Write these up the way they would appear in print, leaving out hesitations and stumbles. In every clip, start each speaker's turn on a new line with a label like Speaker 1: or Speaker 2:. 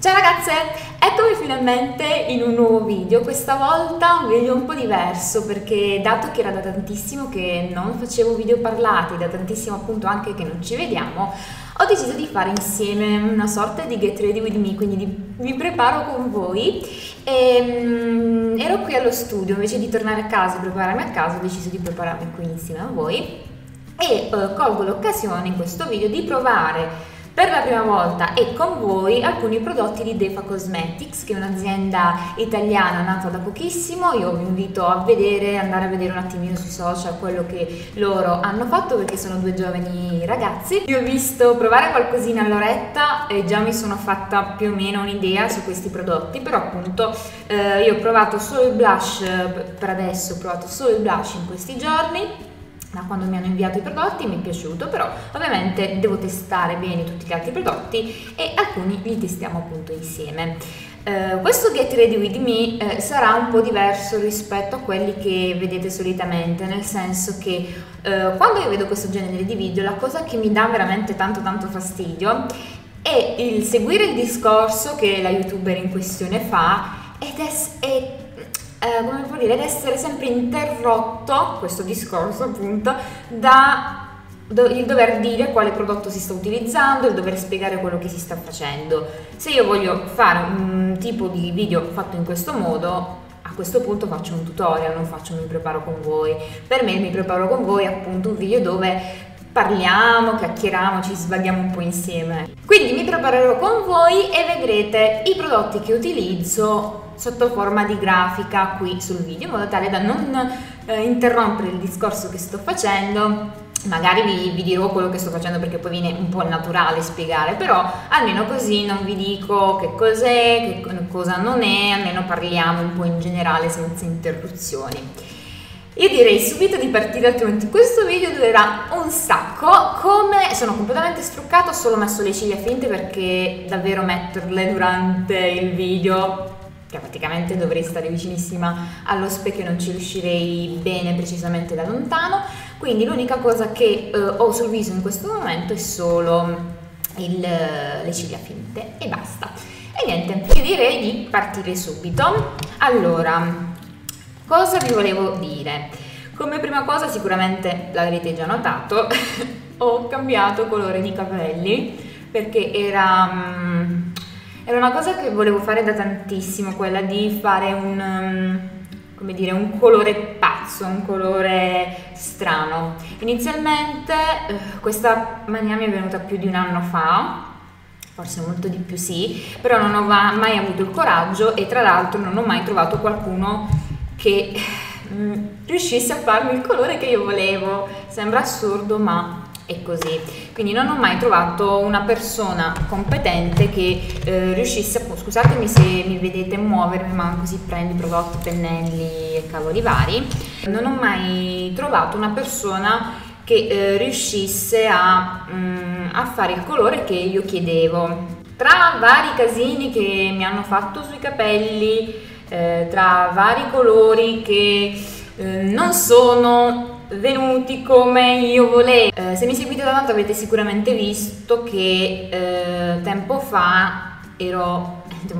Speaker 1: Ciao ragazze, eccomi finalmente in un nuovo video, questa volta un video un po' diverso perché dato che era da tantissimo che non facevo video parlati, da tantissimo appunto anche che non ci vediamo, ho deciso di fare insieme una sorta di get ready with me, quindi mi preparo con voi. Ero qui allo studio, invece di tornare a casa e prepararmi a casa ho deciso di prepararmi qui insieme a voi e colgo l'occasione in questo video di provare per la prima volta e con voi alcuni prodotti di Defa Cosmetics, che è un'azienda italiana nata da pochissimo. Io vi invito a andare a vedere un attimino sui social quello che loro hanno fatto, perché sono due giovani ragazzi. Io ho visto provare qualcosina all'oretta e già mi sono fatta più o meno un'idea su questi prodotti, però appunto io ho provato solo il blush per adesso, ho provato solo il blush in questi giorni. Da quando mi hanno inviato i prodotti mi è piaciuto, però ovviamente devo testare bene tutti gli altri prodotti e alcuni li testiamo appunto insieme. Questo Get Ready With Me sarà un po' diverso rispetto a quelli che vedete solitamente, nel senso che quando io vedo questo genere di video la cosa che mi dà veramente tanto fastidio è il seguire il discorso che la youtuber in questione fa come può dire, ed essere sempre interrotto, questo discorso appunto, il dover dire quale prodotto si sta utilizzando, il dover spiegare quello che si sta facendo. Se io voglio fare un tipo di video fatto in questo modo, a questo punto faccio un tutorial, non faccio mi preparo con voi. Per me mi preparo con voi appunto un video dove parliamo, chiacchieriamo, ci svaghiamo un po' insieme. Quindi mi preparerò con voi e vedrete i prodotti che utilizzo sotto forma di grafica qui sul video, in modo tale da non interrompere il discorso che sto facendo. Magari vi dirò quello che sto facendo perché poi viene un po' naturale spiegare, però almeno così non vi dico che cos'è, che cosa non è, almeno parliamo un po' in generale senza interruzioni. Io direi subito di partire, altrimenti questo video durerà un sacco. Come sono completamente struccata, ho solo messo le ciglia finte perché davvero metterle durante il video, che praticamente dovrei stare vicinissima allo specchio, non ci riuscirei bene precisamente da lontano, quindi l'unica cosa che ho sul viso in questo momento è solo le ciglia finte e basta. E niente, io direi di partire subito. Allora, cosa vi volevo dire? Come prima cosa, sicuramente l'avrete già notato, ho cambiato colore di capelli perché era una cosa che volevo fare da tantissimo, quella di fare come dire, un colore pazzo, un colore strano. Inizialmente questa mania mi è venuta più di un anno fa, forse molto di più sì, però non ho mai avuto il coraggio e tra l'altro non ho mai trovato qualcuno che riuscisse a farmi il colore che io volevo. Sembra assurdo, ma è così. Quindi non ho mai trovato una persona competente che riuscisse a... Scusatemi se mi vedete muovermi, ma così prendo i prodotti, pennelli e cavoli vari. Non ho mai trovato una persona che riuscisse a fare il colore che io chiedevo. Tra vari casini che mi hanno fatto sui capelli, tra vari colori che non sono venuti come io volevo. Se mi seguite da tanto avete sicuramente visto che tempo fa ero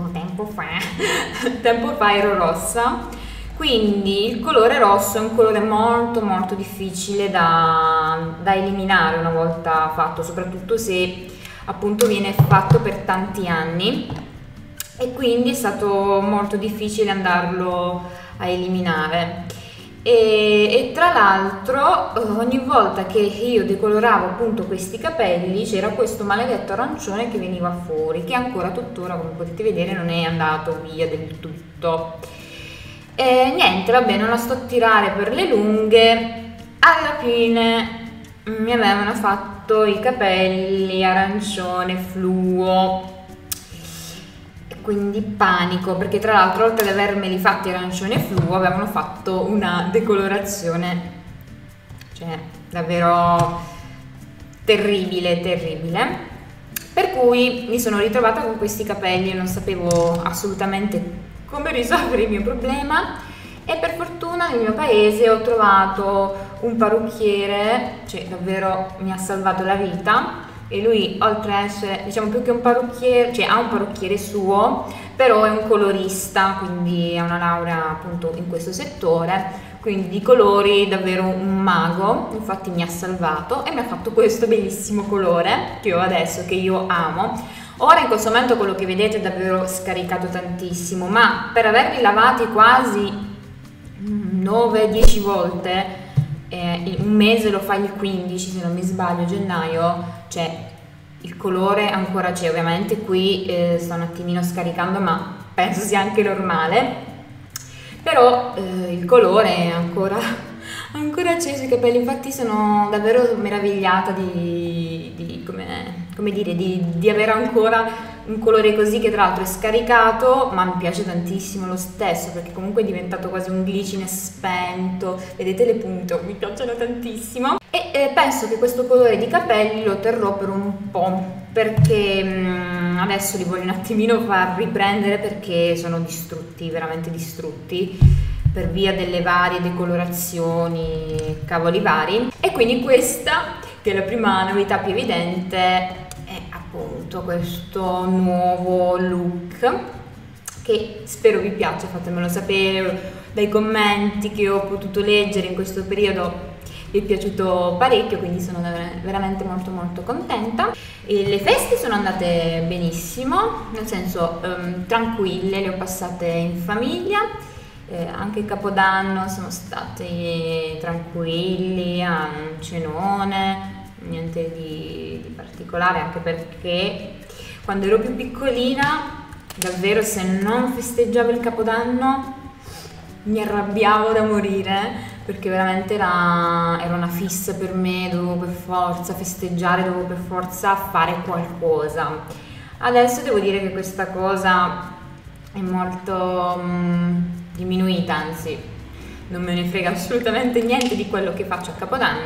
Speaker 1: rossa, quindi il colore rosso è un colore molto difficile da eliminare una volta fatto, soprattutto se appunto viene fatto per tanti anni, e quindi è stato molto difficile andarlo a eliminare. E tra l'altro ogni volta che io decoloravo appunto questi capelli c'era questo maledetto arancione che veniva fuori, che ancora tuttora, come potete vedere, non è andato via del tutto. E niente, vabbè, non la sto a tirare per le lunghe. Alla fine mi avevano fatto i capelli arancione fluo, quindi panico, perché tra l'altro oltre ad avermeli fatti arancione fluo avevano fatto una decolorazione, cioè davvero terribile, per cui mi sono ritrovata con questi capelli e non sapevo assolutamente come risolvere il mio problema. E per fortuna nel mio paese ho trovato un parrucchiere, cioè davvero mi ha salvato la vita, e lui, oltre a essere, diciamo, più che un parrucchiere, cioè ha un parrucchiere suo, però è un colorista, quindi ha una laurea appunto in questo settore, quindi di colori davvero un mago. Infatti mi ha salvato e mi ha fatto questo bellissimo colore che ho adesso, che io amo. Ora in questo momento quello che vedete è davvero scaricato tantissimo, ma per averli lavati quasi 9-10 volte, un mese lo fa il 15 se non mi sbaglio, gennaio, cioè il colore ancora c'è. Ovviamente qui sto un attimino scaricando, ma penso sia anche normale, però il colore è ancora c'è sui capelli. Infatti sono davvero meravigliata di come dire, di avere ancora un colore così, che tra l'altro è scaricato, ma mi piace tantissimo lo stesso, perché comunque è diventato quasi un glicine spento. Vedete le punte? Mi piacciono tantissimo e penso che questo colore di capelli lo terrò per un po', perché adesso li voglio un attimino far riprendere, perché sono distrutti, veramente distrutti, per via delle varie decolorazioni, cavoli vari. E quindi questa, che è la prima novità più evidente, è appunto questo nuovo look, che spero vi piaccia. Fatemelo sapere dai commenti che ho potuto leggere in questo periodo. Mi è piaciuto parecchio, quindi sono veramente molto molto contenta. E le feste sono andate benissimo, nel senso tranquille, le ho passate in famiglia. Anche il Capodanno siamo stati tranquilli, a un cenone, niente di particolare, anche perché quando ero più piccolina davvero, se non festeggiavo il Capodanno mi arrabbiavo da morire, perché veramente era una fissa per me, dovevo per forza festeggiare, dovevo per forza fare qualcosa. Adesso devo dire che questa cosa è molto diminuita, anzi non me ne frega assolutamente niente di quello che faccio a Capodanno,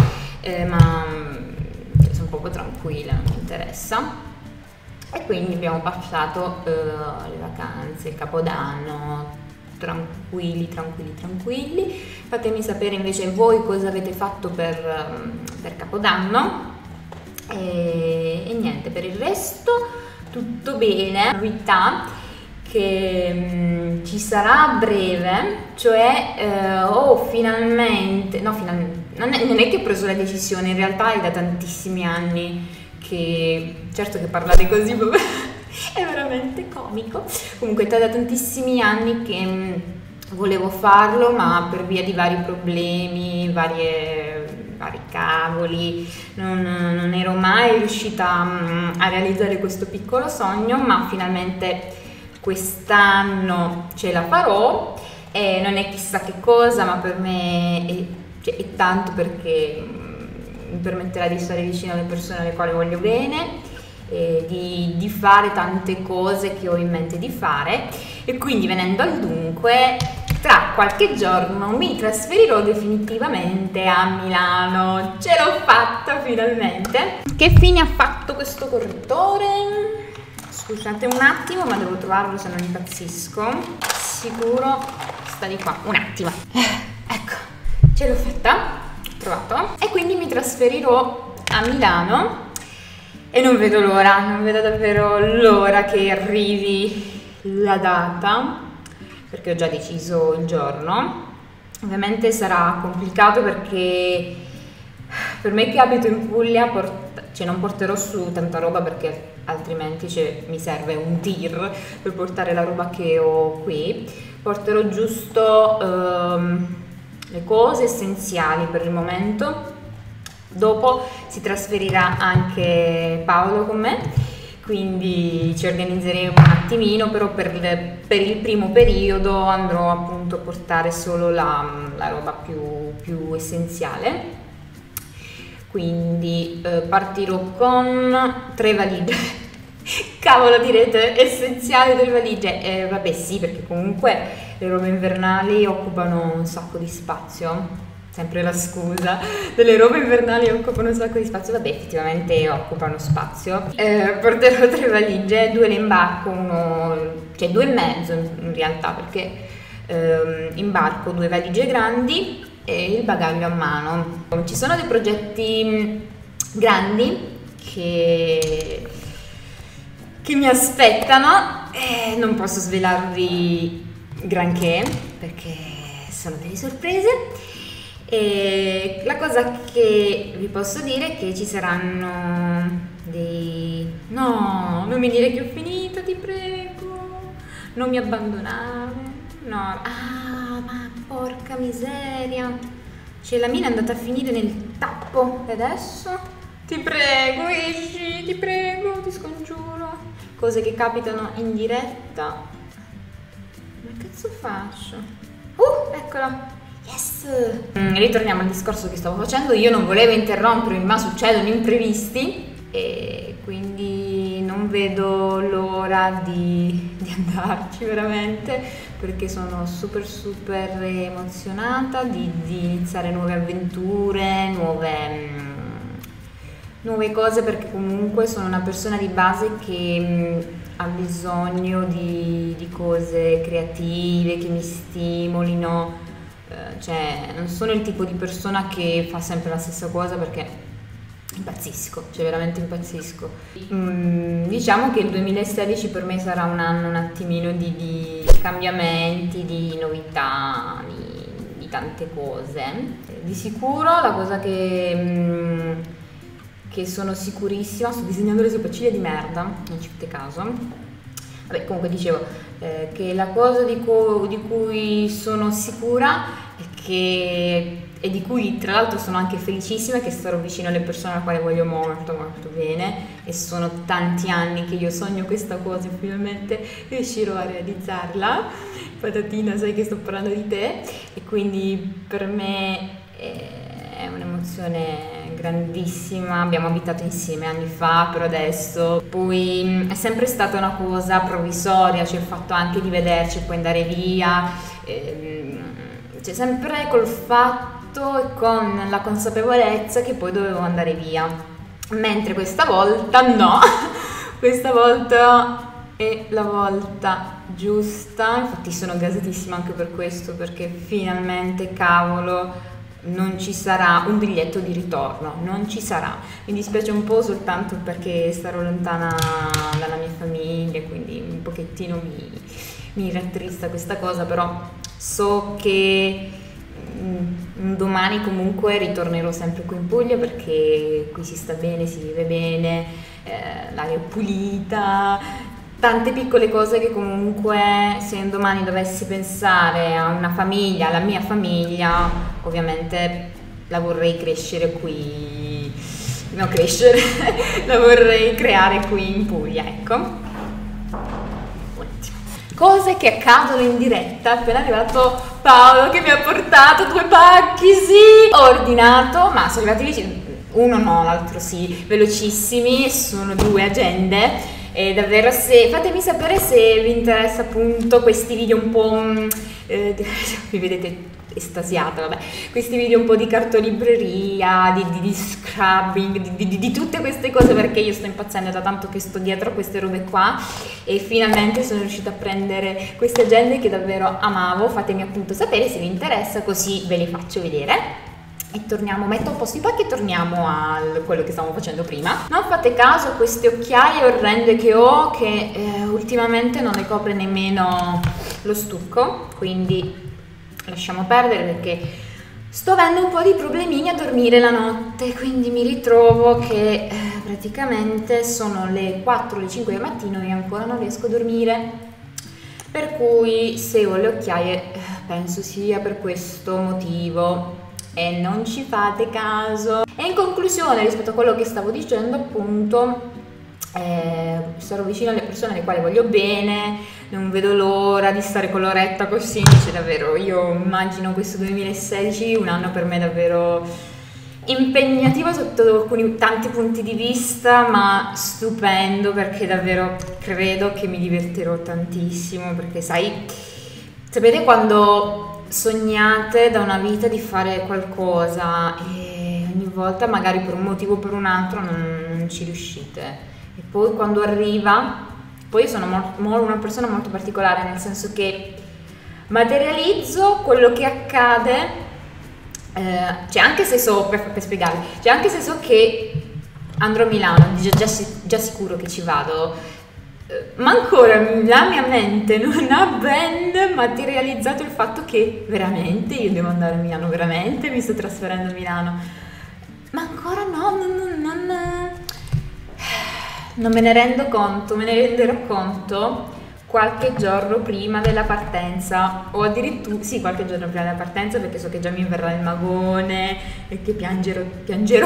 Speaker 1: ma sono proprio tranquilla, non mi interessa. E quindi abbiamo passato le vacanze, il Capodanno tranquilli. Fatemi sapere invece voi cosa avete fatto per Capodanno. E niente, per il resto tutto bene. Novità che ci sarà a breve, cioè finalmente, non è che ho preso la decisione, in realtà è da tantissimi anni che, certo che parlare così è veramente comico, comunque è da tantissimi anni che volevo farlo, ma per via di vari problemi, vari cavoli, non ero mai riuscita a realizzare questo piccolo sogno, ma finalmente quest'anno ce la farò. E non è chissà che cosa, ma per me è tanto, perché mi permetterà di stare vicino alle persone alle quali voglio bene, di fare tante cose che ho in mente di fare. E quindi, venendo al dunque, tra qualche giorno mi trasferirò definitivamente a Milano. Ce l'ho fatta finalmente. Che fine ha fatto questo correttore? Scusate un attimo, ma devo trovarlo, se non impazzisco. Sicuro sta di qua. Un attimo. Ecco, ce l'ho fatta, ho trovato. E quindi mi trasferirò a Milano e non vedo l'ora, non vedo davvero l'ora che arrivi la data, perché ho già deciso il giorno. Ovviamente sarà complicato, perché per me che abito in Puglia non porterò su tanta roba, perché altrimenti mi serve un tir per portare la roba che ho qui. Porterò giusto le cose essenziali per il momento. Dopo si trasferirà anche Paolo con me, quindi ci organizzeremo un attimino, però per il primo periodo andrò appunto a portare solo la roba più essenziale. Quindi partirò con 3 valigie. Cavolo, direte, essenziale 3 valigie? Vabbè sì, perché comunque le robe invernali occupano un sacco di spazio. Sempre la scusa, delle robe invernali occupano un sacco di spazio. Vabbè, effettivamente occupano spazio. Porterò 3 valigie, 2 le imbarco, 2 e mezzo in realtà, perché imbarco 2 valigie grandi e il bagaglio a mano. Ci sono dei progetti grandi che mi aspettano. Non posso svelarvi granché perché sono delle sorprese. E la cosa che vi posso dire è che ci saranno dei... No, non mi dire che ho finito, ti prego, non mi abbandonare. No, ma porca miseria, cioè la mina è andata a finire nel tappo e adesso? Ti prego, esci, ti prego, ti scongiuro. Cose che capitano in diretta. Ma cazzo faccio? Eccola. Yes! Ritorniamo al discorso che stavo facendo. Io non volevo interrompermi, ma succedono imprevisti e quindi non vedo l'ora di andarci veramente, perché sono super emozionata di iniziare nuove avventure, nuove cose, perché comunque sono una persona di base che ha bisogno di cose creative che mi stimolino. Cioè non sono il tipo di persona che fa sempre la stessa cosa, perché impazzisco, cioè veramente impazzisco. Diciamo che il 2016 per me sarà un anno un attimino di cambiamenti, di novità, di tante cose. Di sicuro la cosa che sono sicurissima, sto disegnando le sopracciglia di merda, non ci fate caso. Vabbè, comunque dicevo che la cosa di cui sono sicura e di cui tra l'altro sono anche felicissima è che starò vicino alle persone alle quali voglio molto bene, e sono tanti anni che io sogno questa cosa e finalmente riuscirò a realizzarla. Patatina, sai che sto parlando di te, e quindi per me è un'emozione grandissima. Abbiamo abitato insieme anni fa, però adesso poi è sempre stata una cosa provvisoria, cioè il fatto anche di vederci e poi andare via, cioè sempre col fatto e con la consapevolezza che poi dovevo andare via, mentre questa volta no. Questa volta è la volta giusta, infatti sono gasatissima anche per questo, perché finalmente, cavolo, non ci sarà un biglietto di ritorno, non ci sarà. Mi dispiace un po' soltanto perché starò lontana dalla mia famiglia, quindi un pochettino mi rattrista questa cosa, però so che domani comunque ritornerò sempre qui in Puglia, perché qui si sta bene, si vive bene, l'aria è pulita, tante piccole cose che comunque, se un domani dovessi pensare a una famiglia, alla mia famiglia, ovviamente la vorrei crescere qui, no crescere, la vorrei creare qui in Puglia, ecco. Cose che accadono in diretta. Appena arrivato Paolo che mi ha portato 2 pacchi, sì! Ho ordinato, ma sono arrivati vicini, uno no, l'altro sì, velocissimi, sono 2 agende. E davvero, fatemi sapere se vi interessa appunto questi video un po', mi vedete estasiata, vabbè, questi video un po' di cartolibreria, di scrubbing, di tutte queste cose, perché io sto impazzendo da tanto che sto dietro a queste robe qua e finalmente sono riuscita a prendere queste agende che davvero amavo. Fatemi appunto sapere se vi interessa, così ve le faccio vedere. E torniamo, metto a posto i pacchi e torniamo a quello che stavamo facendo prima. Non fate caso a queste occhiaie orrende che ho, che ultimamente non ne copre nemmeno lo stucco, quindi lasciamo perdere, perché sto avendo un po' di problemini a dormire la notte, quindi mi ritrovo che praticamente sono le 4, le 5 del mattino e ancora non riesco a dormire, per cui se ho le occhiaie penso sia per questo motivo. E non ci fate caso. E in conclusione, rispetto a quello che stavo dicendo, appunto, sarò vicino alle persone alle quali voglio bene, non vedo l'ora di stare con l'oretta così. Cioè davvero, io immagino questo 2016 un anno per me davvero impegnativo sotto tanti punti di vista, ma stupendo, perché davvero credo che mi divertirò tantissimo, perché sapete quando sognate da una vita di fare qualcosa e ogni volta magari per un motivo o per un altro non ci riuscite, e poi quando arriva, poi io sono una persona molto particolare, nel senso che materializzo quello che accade, cioè anche se so, per spiegarvi, cioè anche se so che andrò a Milano, già sicuro che ci vado, ma ancora la mia mente non ha ben materializzato il fatto che veramente io devo andare a Milano, veramente mi sto trasferendo a Milano, ma ancora non me ne rendo conto, me ne renderò conto qualche giorno prima della partenza, o addirittura sì, qualche giorno prima della partenza, perché so che già mi verrà il magone e che piangerò,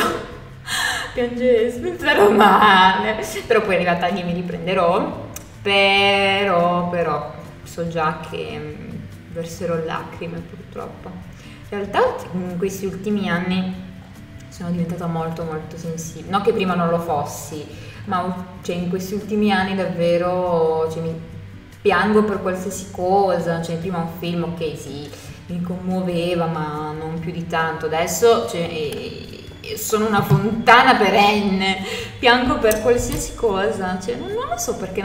Speaker 1: starò male, però poi arrivata lì mi riprenderò, però so già che verserò lacrime purtroppo. In realtà in questi ultimi anni sono diventata molto sensibile, non che prima non lo fossi, ma cioè, in questi ultimi anni davvero mi piango per qualsiasi cosa, cioè prima un film, ok, sì, mi commuoveva, ma non più di tanto. Adesso sono una fontana perenne, piango per qualsiasi cosa, cioè non lo so perché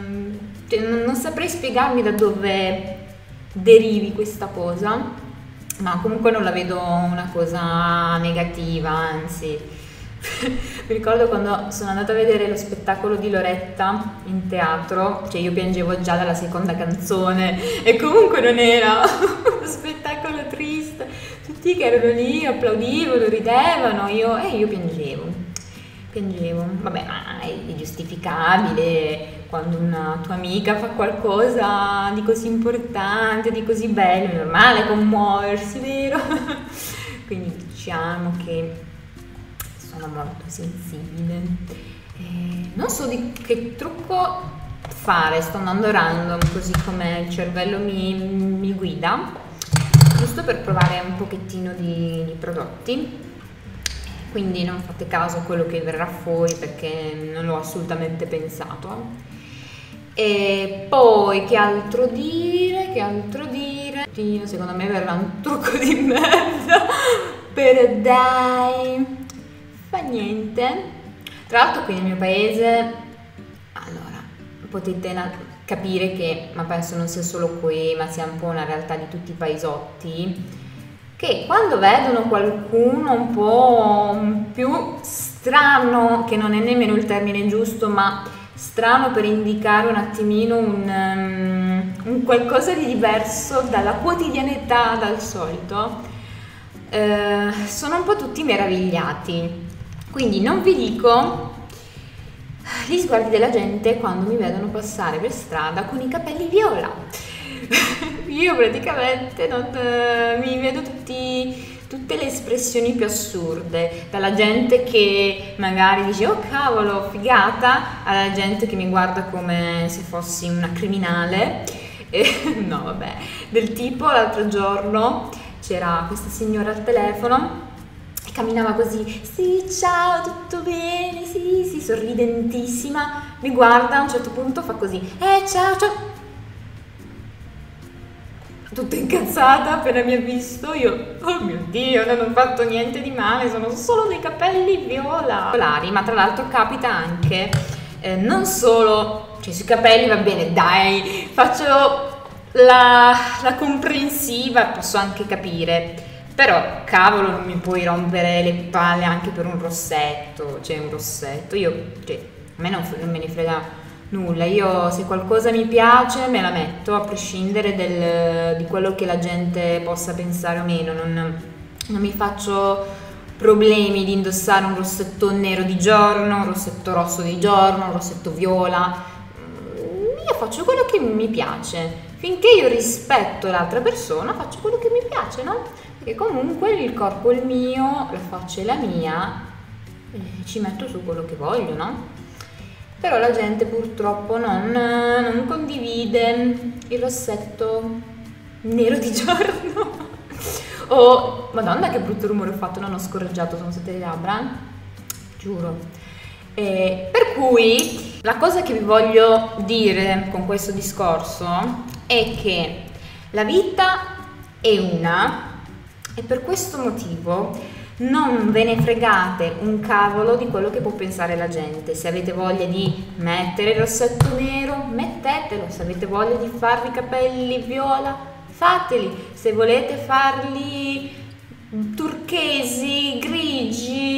Speaker 1: non saprei spiegarmi da dove derivi questa cosa, ma comunque non la vedo una cosa negativa, anzi. Mi ricordo quando sono andata a vedere lo spettacolo di Loretta in teatro, cioè io piangevo già dalla seconda canzone e comunque non era uno spettacolo triste, tutti che erano lì applaudivano, ridevano, io piangevo, vabbè, ma è giustificabile quando una tua amica fa qualcosa di così importante, di così bello, è normale commuoversi, vero? Quindi diciamo che sono molto sensibile, non so di che trucco fare, sto andando random così come il cervello mi guida, giusto per provare un pochettino di prodotti, quindi non fate caso a quello che verrà fuori perché non l'ho assolutamente pensato. E poi che altro dire? Dio, secondo me verrà un trucco di merda, però dai, fa niente. Tra l'altro qui nel mio paese, allora, potete capire che, ma penso non sia solo qui, ma sia un po' una realtà di tutti i paesotti, che quando vedono qualcuno un po' più strano, che non è nemmeno il termine giusto, ma strano per indicare un attimino un qualcosa di diverso dalla quotidianità, dal solito, sono un po' tutti meravigliati. Quindi non vi dico gli sguardi della gente quando mi vedono passare per strada con i capelli viola. Io praticamente mi vedo tutte le espressioni più assurde, dalla gente che magari dice oh cavolo, figata, alla gente che mi guarda come se fossi una criminale. No vabbè, del tipo l'altro giorno c'era questa signora al telefono e camminava così, sì ciao, tutto bene, sì, sorridentissima, mi guarda, a un certo punto fa così, ciao, tutta incazzata appena mi ha visto, io, oh mio Dio, non ho fatto niente di male, sono solo dei capelli viola. Ma tra l'altro capita anche, non solo, cioè sui capelli va bene, dai, faccio la comprensiva, posso anche capire, però cavolo non mi puoi rompere le palle anche per un rossetto, cioè un rossetto, a me non me ne frega nulla, io se qualcosa mi piace me la metto a prescindere di quello che la gente possa pensare o meno, non mi faccio problemi di indossare un rossetto nero di giorno, un rossetto rosso di giorno, un rossetto viola, io faccio quello che mi piace, finché io rispetto l'altra persona faccio quello che mi piace, no? Perché comunque il corpo è il mio, la faccia è la mia, ci metto su quello che voglio, no? Però la gente purtroppo non condivide il rossetto nero di giorno. Oh, madonna che brutto rumore ho fatto, non ho scorreggiato, sono state le labbra, giuro. Per cui la cosa che vi voglio dire con questo discorso è che la vita è una e per questo motivo non ve ne fregate un cavolo di quello che può pensare la gente. Se avete voglia di mettere il rossetto nero, mettetelo. Se avete voglia di farvi i capelli viola, fateli. Se volete farli turchesi, grigi,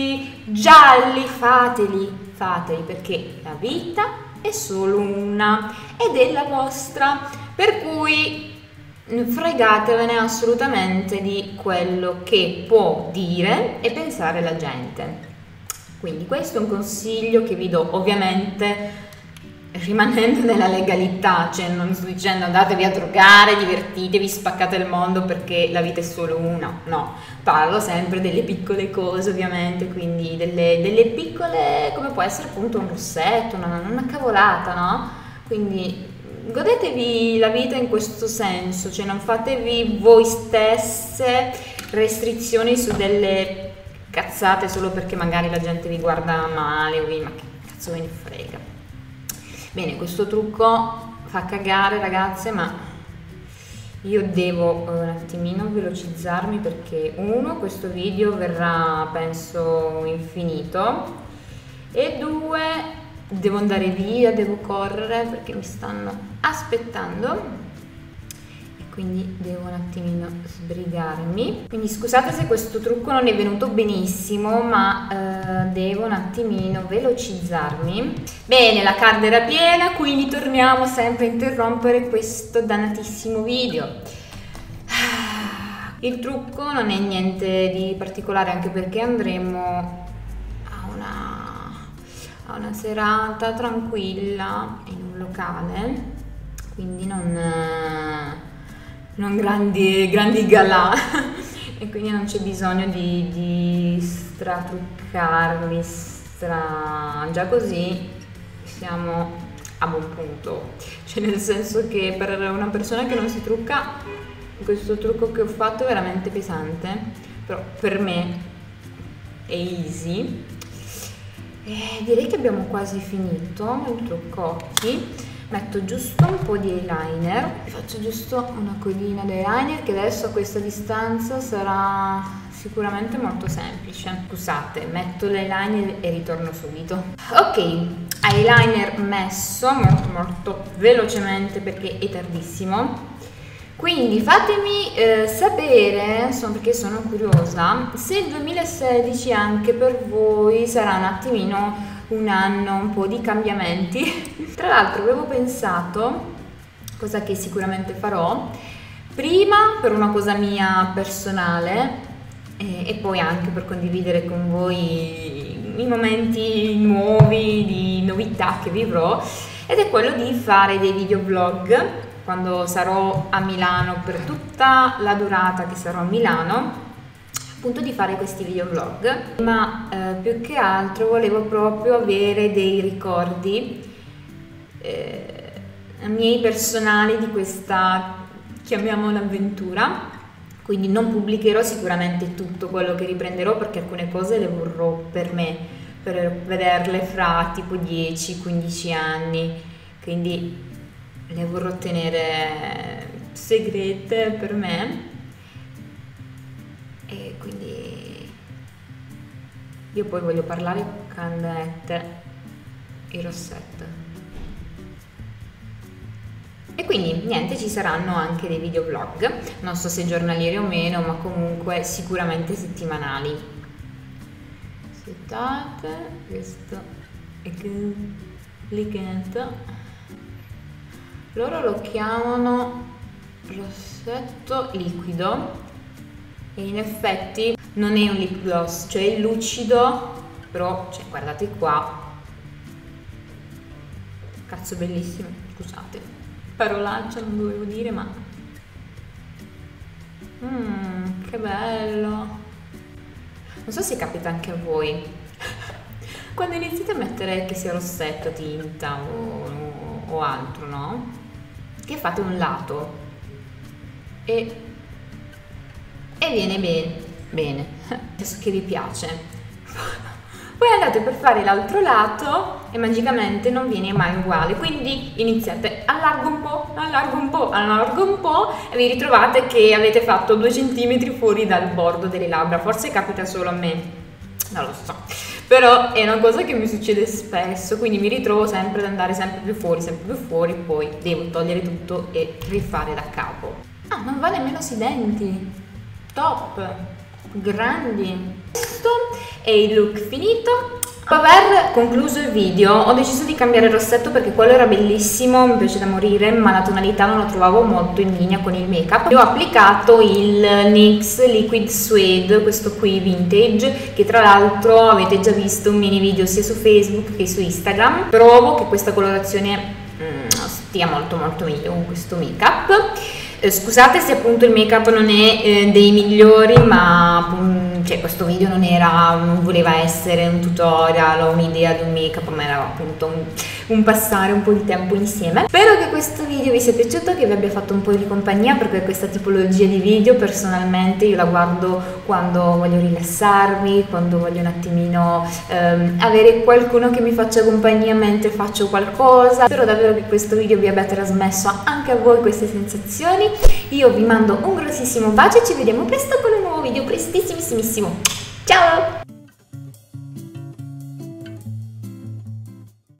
Speaker 1: gialli, fateli perché la vita è solo una ed è la vostra, per cui fregatevene assolutamente di quello che può dire e pensare la gente. Quindi questo è un consiglio che vi do, ovviamente rimanendo nella legalità, cioè non sto dicendo andatevi a drogare, divertitevi, spaccate il mondo perché la vita è solo una, no, parlo sempre delle piccole cose ovviamente, quindi delle piccole, come può essere appunto un rossetto, una cavolata, no? Quindi godetevi la vita in questo senso, cioè non fatevi voi stesse restrizioni su delle cazzate solo perché magari la gente vi guarda male o ma che cazzo ve ne frega. Bene, questo trucco fa cagare ragazze, ma io devo un attimino velocizzarmi perché uno, questo video verrà penso infinito e due, devo andare via, devo correre perché mi stanno aspettando e quindi devo un attimino sbrigarmi. Quindi scusate se questo trucco non è venuto benissimo, ma devo un attimino velocizzarmi. Bene, la card era piena, quindi torniamo sempre a interrompere questo dannatissimo video. Il trucco non è niente di particolare, anche perché andremo a una serata tranquilla in un locale, quindi non grandi galà e quindi non c'è bisogno di stratruccarli, già così siamo a buon punto, cioè nel senso che per una persona che non si trucca questo trucco che ho fatto è veramente pesante, però per me è easy. Direi che abbiamo quasi finito il trucco occhi. Metto giusto un po' di eyeliner, faccio giusto una collina di eyeliner che adesso a questa distanza sarà sicuramente molto semplice. Scusate, metto l'eyeliner e ritorno subito. Ok, eyeliner messo molto velocemente perché è tardissimo. Quindi fatemi sapere, perché sono curiosa, se il 2016 anche per voi sarà un attimino un anno un po' di cambiamenti. Tra l'altro avevo pensato, cosa che sicuramente farò, prima per una cosa mia personale e poi anche per condividere con voi i momenti nuovi, di novità che vivrò, ed è quello di fare dei videoblog quando sarò a Milano, per tutta la durata che sarò a Milano, appunto di fare questi videoblog, ma più che altro volevo proprio avere dei ricordi miei personali di questa, chiamiamola, avventura. Quindi non pubblicherò sicuramente tutto quello che riprenderò perché alcune cose le vorrò per me, per vederle fra tipo 10-15 anni, quindi le vorrò tenere segrete per me. E quindi io poi voglio parlare con candette e rossetto. E quindi niente, ci saranno anche dei videoblog, non so se giornalieri o meno, ma comunque sicuramente settimanali. Aspettate, questo è complicato. Loro lo chiamano rossetto liquido e in effetti non è un lip gloss, cioè è lucido, però cioè, guardate qua, cazzo bellissimo, scusate, parolaccia non dovevo dire, ma che bello. Non so se capita anche a voi quando iniziate a mettere, che sia rossetto, tinta o altro, no? Che fate un lato e viene bene, adesso che vi piace. Poi andate per fare l'altro lato e magicamente non viene mai uguale, quindi iniziate, allargo un po' e vi ritrovate che avete fatto 2 centimetri fuori dal bordo delle labbra. Forse capita solo a me, non lo so, però è una cosa che mi succede spesso, quindi mi ritrovo sempre ad andare sempre più fuori, poi devo togliere tutto e rifare da capo. Ah, non va nemmeno sui denti, top! grandi. Questo è il look finito. Dopo aver concluso il video ho deciso di cambiare il rossetto perché quello era bellissimo, mi piace da morire, ma la tonalità non la trovavo molto in linea con il make up. Ho applicato il NYX Liquid Suede, questo qui vintage, che tra l'altro avete già visto un mini video sia su Facebook che su Instagram. Trovo che questa colorazione stia molto meglio con questo make up. Scusate se appunto il make up non è dei migliori, ma cioè, questo video non voleva essere un tutorial o un'idea di un make up, ma era appunto un passare un po' di tempo insieme. Spero che questo video vi sia piaciuto, che vi abbia fatto un po' di compagnia, perché questa tipologia di video personalmente io la guardo quando voglio rilassarmi, quando voglio un attimino avere qualcuno che mi faccia compagnia mentre faccio qualcosa. Spero davvero che questo video vi abbia trasmesso anche a voi queste sensazioni. Io vi mando un grossissimo bacio e ci vediamo presto con un nuovo video, prestissimissimo. Ciao!